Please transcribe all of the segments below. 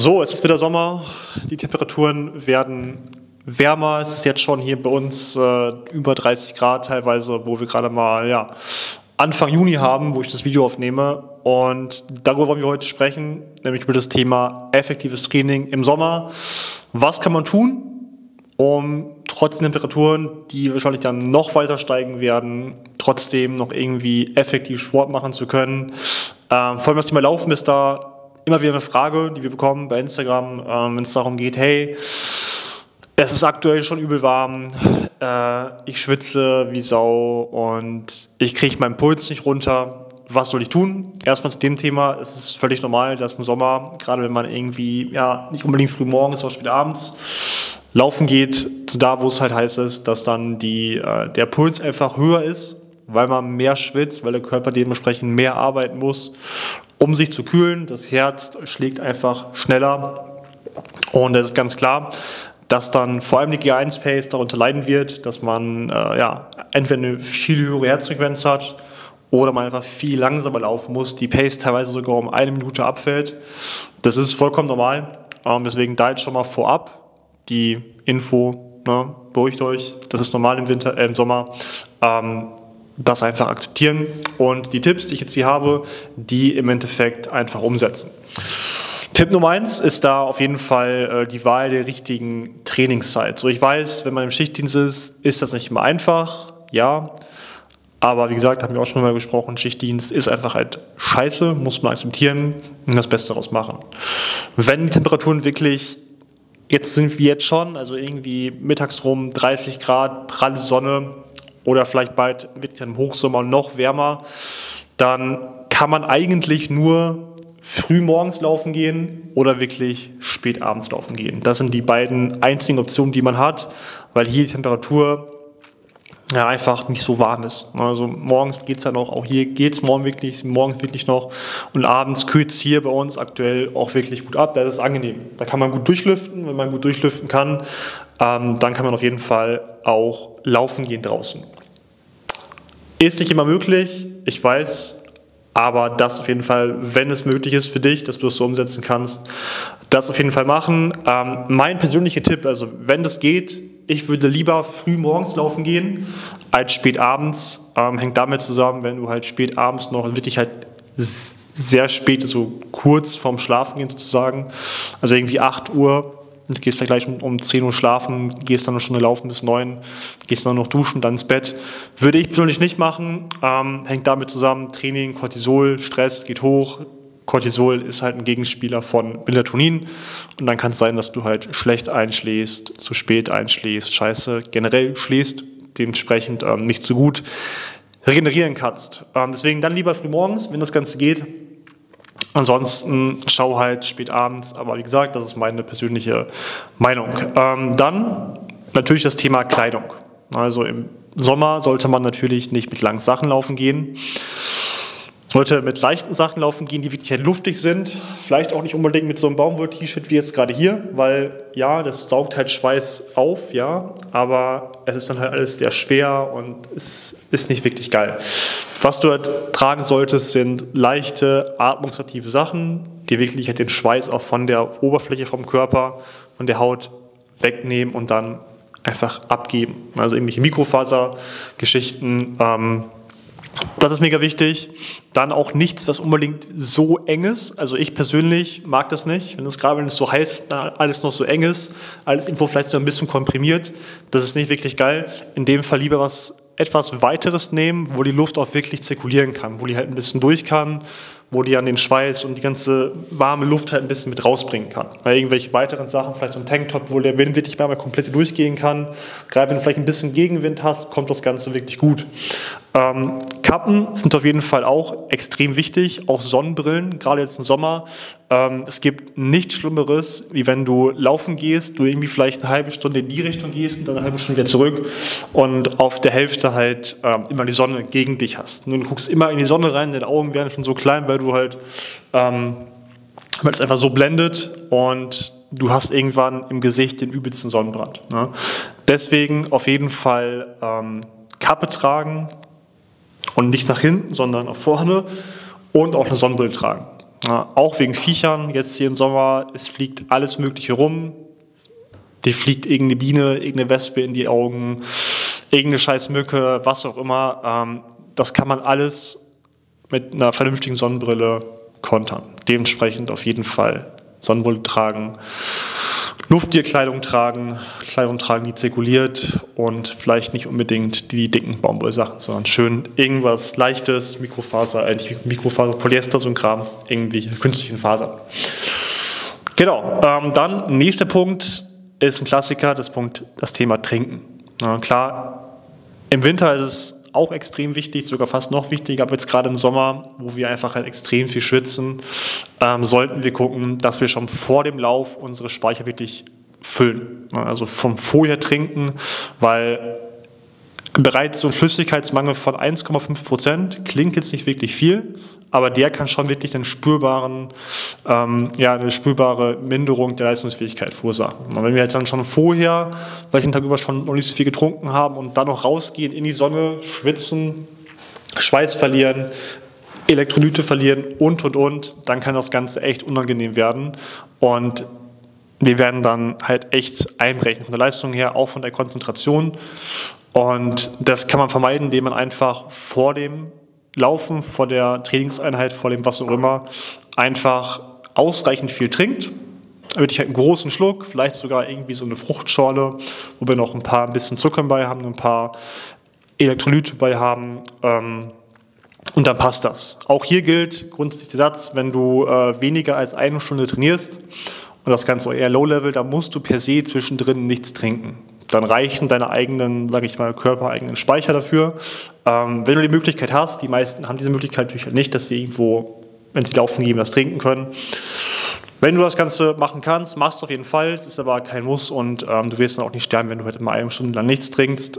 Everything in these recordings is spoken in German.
So, es ist wieder Sommer, die Temperaturen werden wärmer. Es ist jetzt schon hier bei uns über 30 Grad teilweise, wo wir gerade mal Anfang Juni haben, wo ich das Video aufnehme. Und darüber wollen wir heute sprechen, nämlich über das Thema effektives Training im Sommer. Was kann man tun, um trotz Temperaturen, die wahrscheinlich dann noch weiter steigen werden, trotzdem noch irgendwie effektiv Sport machen zu können? Vor allem das Thema Laufen ist da immer wieder eine Frage, die wir bekommen bei Instagram, wenn es darum geht, hey, es ist aktuell schon übel warm, ich schwitze wie Sau und ich kriege meinen Puls nicht runter. Was soll ich tun? Erstmal zu dem Thema, es ist völlig normal, dass im Sommer, gerade wenn man irgendwie nicht unbedingt früh morgens, sondern spät abends laufen geht, da wo es halt heiß ist, dass dann der Puls einfach höher ist, weil man mehr schwitzt, weil der Körper dementsprechend mehr arbeiten muss, um sich zu kühlen. Das Herz schlägt einfach schneller und es ist ganz klar, dass dann vor allem die G1-Pace darunter leiden wird, dass man entweder eine viel höhere Herzfrequenz hat oder man einfach viel langsamer laufen muss, die Pace teilweise sogar um 1 Minute abfällt. Das ist vollkommen normal, deswegen da jetzt schon mal vorab die Info, beruhigt euch, das ist normal im Sommer. Das einfach akzeptieren und die Tipps, die ich jetzt hier habe, die im Endeffekt einfach umsetzen. Tipp Nummer 1 ist da auf jeden Fall die Wahl der richtigen Trainingszeit. So, ich weiß, wenn man im Schichtdienst ist das nicht immer einfach, aber wie gesagt, haben wir auch schon mal gesprochen, Schichtdienst ist einfach halt scheiße, muss man akzeptieren und das Beste daraus machen. Wenn die Temperaturen wirklich, jetzt sind wir jetzt schon, also irgendwie mittags rum 30 Grad, pralle Sonne, oder vielleicht bald mit dem Hochsommer noch wärmer, dann kann man eigentlich nur früh morgens laufen gehen oder wirklich spät abends laufen gehen. Das sind die beiden einzigen Optionen, die man hat, weil hier die Temperatur einfach nicht so warm ist. Also morgens geht es ja noch, auch hier geht es morgens wirklich noch und abends kühlt es hier bei uns aktuell auch wirklich gut ab. Das ist angenehm. Da kann man gut durchlüften. Wenn man gut durchlüften kann, dann kann man auf jeden Fall auch laufen gehen draußen. Ist nicht immer möglich, ich weiß, aber das auf jeden Fall, wenn es möglich ist für dich, dass du es so umsetzen kannst, das auf jeden Fall machen. Mein persönlicher Tipp, also wenn das geht, ich würde lieber früh morgens laufen gehen als spät abends. Hängt damit zusammen, wenn du halt spät abends noch wirklich halt sehr spät, so kurz vorm Schlafen gehen sozusagen, also irgendwie 8 Uhr, du gehst vielleicht gleich um 10 Uhr schlafen, gehst dann eine Stunde laufen bis 9, gehst dann noch duschen, dann ins Bett. Würde ich persönlich nicht machen, hängt damit zusammen, Training, Cortisol, Stress geht hoch. Cortisol ist halt ein Gegenspieler von Melatonin und dann kann es sein, dass du halt schlecht einschläfst, zu spät einschläfst, scheiße generell schläfst, dementsprechend nicht so gut regenerieren kannst. Deswegen dann lieber früh morgens, wenn das Ganze geht. Ansonsten schau halt spät abends, aber wie gesagt, das ist meine persönliche Meinung. Dann natürlich das Thema Kleidung. Also im Sommer sollte man natürlich nicht mit langen Sachen laufen gehen. Sollte mit leichten Sachen laufen gehen, die wirklich halt luftig sind. Vielleicht auch nicht unbedingt mit so einem Baumwoll-T-Shirt wie jetzt gerade hier, weil das saugt halt Schweiß auf, aber es ist dann halt alles sehr schwer und es ist nicht wirklich geil. Was du halt tragen solltest, sind leichte, atmungsaktive Sachen, die wirklich halt den Schweiß auch von der Oberfläche vom Körper, von der Haut wegnehmen und dann einfach abgeben. Also irgendwelche Mikrofasergeschichten, das ist mega wichtig. Dann auch nichts, was unbedingt so eng ist. Also ich persönlich mag das nicht. Wenn es so heiß ist, alles noch so eng ist, alles irgendwo vielleicht so ein bisschen komprimiert, das ist nicht wirklich geil. In dem Fall lieber was etwas Weiteres nehmen, wo die Luft auch wirklich zirkulieren kann, wo die halt ein bisschen durch kann, wo die an den Schweiß und die ganze warme Luft halt ein bisschen mit rausbringen kann. Weil irgendwelche weiteren Sachen, vielleicht so ein Tanktop, wo der Wind wirklich mal komplett durchgehen kann. Gerade wenn du vielleicht ein bisschen Gegenwind hast, kommt das Ganze wirklich gut. Kappen sind auf jeden Fall auch extrem wichtig, auch Sonnenbrillen, gerade jetzt im Sommer. Es gibt nichts Schlimmeres, wie wenn du laufen gehst, du irgendwie vielleicht eine halbe Stunde in die Richtung gehst und dann eine halbe Stunde wieder zurück und auf der Hälfte halt immer die Sonne gegen dich hast. Und du guckst immer in die Sonne rein, deine Augen werden schon so klein, weil du halt, weil es einfach so blendet und du hast irgendwann im Gesicht den übelsten Sonnenbrand. Ne? Deswegen auf jeden Fall Kappe tragen und nicht nach hinten, sondern nach vorne und auch eine Sonnenbrille tragen. Ja, auch wegen Viechern, jetzt hier im Sommer, es fliegt alles Mögliche rum. Dir fliegt irgendeine Biene, irgendeine Wespe in die Augen, irgendeine scheiß Mücke, was auch immer. Das kann man alles mit einer vernünftigen Sonnenbrille kontern. Dementsprechend auf jeden Fall Sonnenbrille tragen, Lufttierkleidung tragen, Kleidung tragen, die zirkuliert und vielleicht nicht unbedingt die dicken Baumwollsachen, sondern schön irgendwas Leichtes, Mikrofaser, Polyester, so ein Kram, irgendwie künstlichen Fasern. Genau, dann nächster Punkt ist ein Klassiker, das Thema Trinken. Na, klar, im Winter ist es auch extrem wichtig, sogar fast noch wichtiger, aber jetzt gerade im Sommer, wo wir einfach halt extrem viel schwitzen, sollten wir gucken, dass wir schon vor dem Lauf unsere Speicher wirklich füllen. Also vom vorher trinken, weil bereits so ein Flüssigkeitsmangel von 1,5% klingt jetzt nicht wirklich viel, aber der kann schon wirklich eine spürbare Minderung der Leistungsfähigkeit verursachen. Und wenn wir jetzt dann schon vorher, weil den Tag über schon noch nicht so viel getrunken haben und dann noch rausgehen in die Sonne, schwitzen, Schweiß verlieren, Elektrolyte verlieren und, dann kann das Ganze echt unangenehm werden und wir werden dann halt echt einbrechen von der Leistung her, auch von der Konzentration. Und das kann man vermeiden, indem man einfach vor dem Laufen, vor der Trainingseinheit, vor dem was auch immer, einfach ausreichend viel trinkt. Wirklich halt einen großen Schluck, vielleicht sogar irgendwie so eine Fruchtschorle, wo wir noch ein bisschen Zucker bei haben, ein paar Elektrolyte bei haben. Und dann passt das. Auch hier gilt grundsätzlich der Satz, wenn du weniger als 1 Stunde trainierst, und das Ganze auch eher Low-Level, da musst du per se zwischendrin nichts trinken. Dann reichen deine eigenen, sage ich mal, körpereigenen Speicher dafür. Wenn du die Möglichkeit hast, die meisten haben diese Möglichkeit natürlich halt nicht, dass sie irgendwo, wenn sie laufen gehen, das trinken können. Wenn du das Ganze machen kannst, machst du auf jeden Fall. Es ist aber kein Muss und du wirst dann auch nicht sterben, wenn du heute mal 1 Stunde lang nichts trinkst.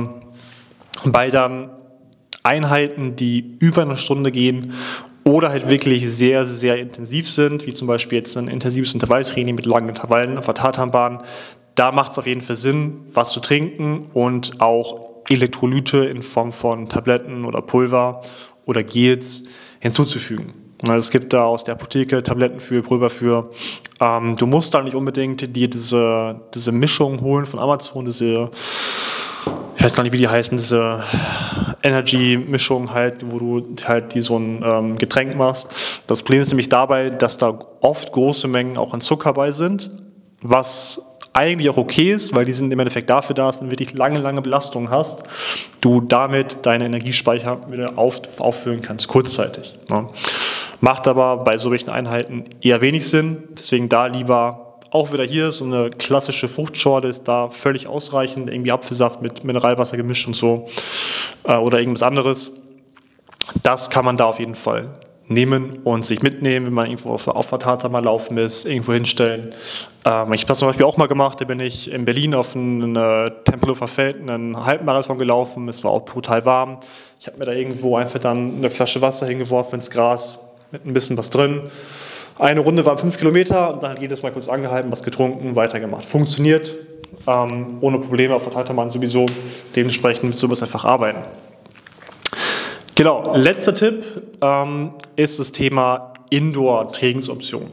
Bei dann Einheiten, die über 1 Stunde gehen, oder halt wirklich sehr, sehr intensiv sind, wie zum Beispiel jetzt ein intensives Intervalltraining mit langen Intervallen auf der Tatanbahn, da macht es auf jeden Fall Sinn, was zu trinken und auch Elektrolyte in Form von Tabletten oder Pulver oder Gels hinzuzufügen. Es gibt da aus der Apotheke Tabletten für, Pulver für. Du musst da nicht unbedingt dir diese Mischung holen von Amazon, ich weiß gar nicht, wie die heißen, diese Energy-Mischung halt, wo du halt so ein Getränk machst. Das Problem ist nämlich dabei, dass da oft große Mengen auch an Zucker bei sind, was eigentlich auch okay ist, weil die sind im Endeffekt dafür da, dass wenn du wirklich lange Belastungen hast, du damit deine Energiespeicher wieder auffüllen kannst, kurzzeitig. Ne? Macht aber bei solchen Einheiten eher wenig Sinn, deswegen da lieber auch wieder hier so eine klassische Fruchtschorle ist da völlig ausreichend, irgendwie Apfelsaft mit Mineralwasser gemischt und so oder irgendwas anderes. Das kann man da auf jeden Fall nehmen und sich mitnehmen, wenn man irgendwo auf der Tata mal laufen ist, irgendwo hinstellen. Ich habe das zum Beispiel auch mal gemacht, da bin ich in Berlin auf einem Tempelhofer Feld einen Halbmarathon gelaufen, es war auch brutal warm. Ich habe mir da irgendwo einfach dann eine Flasche Wasser hingeworfen ins Gras mit ein bisschen was drin. Eine Runde waren 5 Kilometer und dann hat jedes Mal kurz angehalten, was getrunken, weitergemacht. Funktioniert, ohne Probleme, auf der Tatanbahn sowieso, dementsprechend mit sowas einfach arbeiten. Genau, letzter Tipp ist das Thema Indoor-Trainingsoptionen.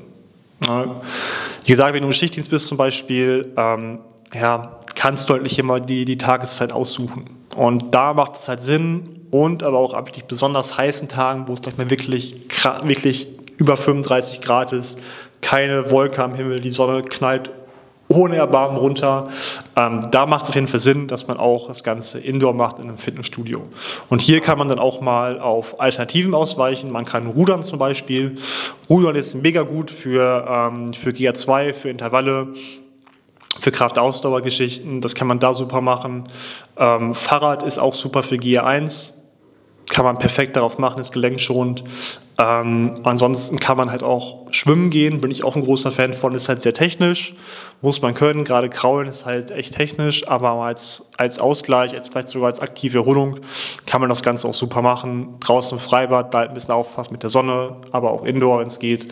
Wie gesagt, wenn du im Schichtdienst bist zum Beispiel, kannst du halt nicht immer die Tageszeit aussuchen. Und da macht es halt Sinn und aber auch an wirklich besonders heißen Tagen, wo es gleich mal wirklich über 35 Grad ist, keine Wolke am Himmel, die Sonne knallt ohne Erbarmen runter. Da macht es auf jeden Fall Sinn, dass man auch das Ganze Indoor macht in einem Fitnessstudio. Und hier kann man dann auch mal auf Alternativen ausweichen. Man kann rudern zum Beispiel. Rudern ist mega gut für GA2, für Intervalle, für Kraftausdauergeschichten. Das kann man da super machen. Fahrrad ist auch super für GA1. Kann man perfekt darauf machen, ist gelenkschonend. Ansonsten kann man halt auch schwimmen gehen, bin ich auch ein großer Fan von, ist halt sehr technisch, muss man können, gerade Kraulen ist halt echt technisch, aber als Ausgleich, vielleicht sogar als aktive Erholung, kann man das Ganze auch super machen. Draußen im Freibad, da halt ein bisschen aufpassen mit der Sonne, aber auch Indoor, wenn es geht.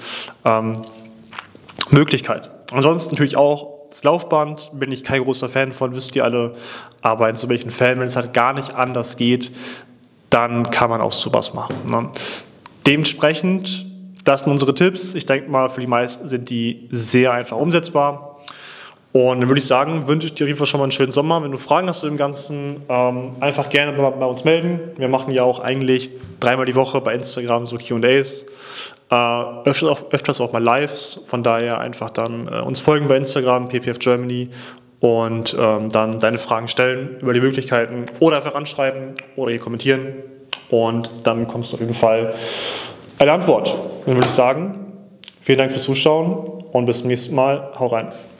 Möglichkeit. Ansonsten natürlich auch das Laufband, bin ich kein großer Fan von, wisst ihr alle, aber in so welchen Fällen, wenn es halt gar nicht anders geht, dann kann man auch sowas machen. Ne? Dementsprechend das sind unsere Tipps. Ich denke mal, für die meisten sind die sehr einfach umsetzbar. Und dann würde ich sagen, wünsche ich dir auf jeden Fall schon mal einen schönen Sommer. Wenn du Fragen hast zu dem Ganzen, einfach gerne bei uns melden. Wir machen ja auch eigentlich 3-mal die Woche bei Instagram so Q&As, öfters auch mal Lives. Von daher einfach dann uns folgen bei Instagram, PPF Germany, und dann deine Fragen stellen über die Möglichkeiten oder einfach anschreiben oder hier kommentieren. Und dann bekommst du auf jeden Fall eine Antwort. Dann würde ich sagen, vielen Dank fürs Zuschauen und bis zum nächsten Mal. Hau rein.